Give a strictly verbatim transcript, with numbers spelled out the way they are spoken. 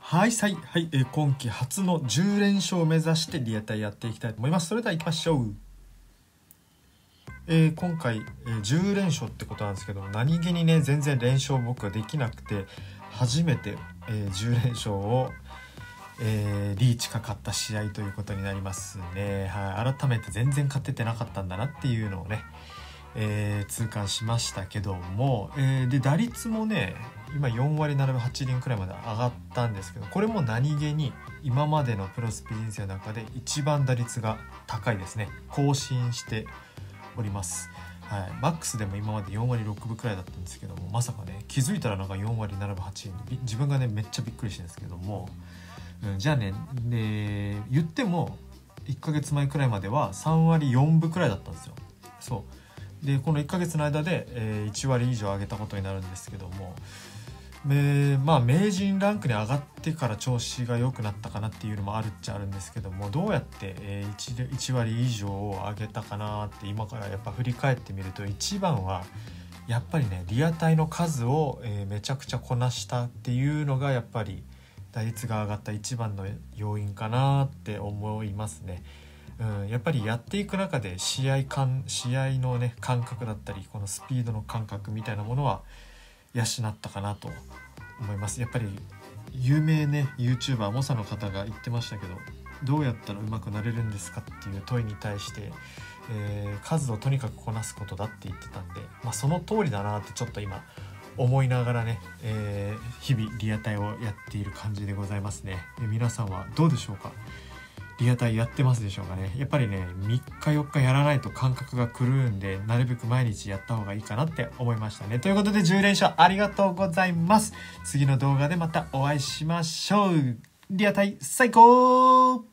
はいさいはい、えー、今季初のじゅう連勝を目指してリアタイやっていきたいと思います。それでは行きましょう。えー、今回、えー、じゅう連勝ってことなんですけど、何気にね全然連勝僕はできなくて、初めて、えー、じゅう連勝を、えー、リーチかかった試合ということになりますね。はい、改めて全然勝ててなかったんだなっていうのをね、えー、痛感しましたけども、えー、で打率もね今よん割ななぶはち厘くらいまで上がったんですけど、これも何気に今までのプロスピ人生の中で一番打率が高いですね。更新しております。はい、マックスでも今までよん割ろくぶくらいだったんですけども、まさかね気づいたらなんかよん割ななぶはち厘で自分がねめっちゃびっくりしてるんですけども、うん、じゃあねで言ってもいっかげつまえくらいまではさん割よんぶくらいだったんですよ。そうでこのいっかげつの間で、えー、いち割以上上げたことになるんですけども、えー、まあ名人ランクに上がってから調子が良くなったかなっていうのもあるっちゃあるんですけども、どうやって、えー、1, いち割以上を上げたかなって今からやっぱ振り返ってみると、一番はやっぱりねリアタイの数を、えー、めちゃくちゃこなしたっていうのがやっぱり打率が上がった一番の要因かなって思いますね。うん、やっぱりやっていく中で試合感試合のね感覚だったり、このスピードの感覚みたいなものは養ったかなと思います。やっぱり有名ね YouTuber モサの方が言ってましたけど、どうやったら上手くなれるんですかっていう問いに対して、えー、数をとにかくこなすことだって言ってたんで、まあ、その通りだなってちょっと今思いながらね、えー、日々リアタイをやっている感じでございますね。で皆さんはどうでしょうか。リアタイやってますでしょうかね。やっぱりねみっかよっかやらないと感覚が狂うんで、なるべく毎日やった方がいいかなって思いましたね。ということでじゅう連勝ありがとうございます。次の動画でまたお会いしましょう。リアタイ最高。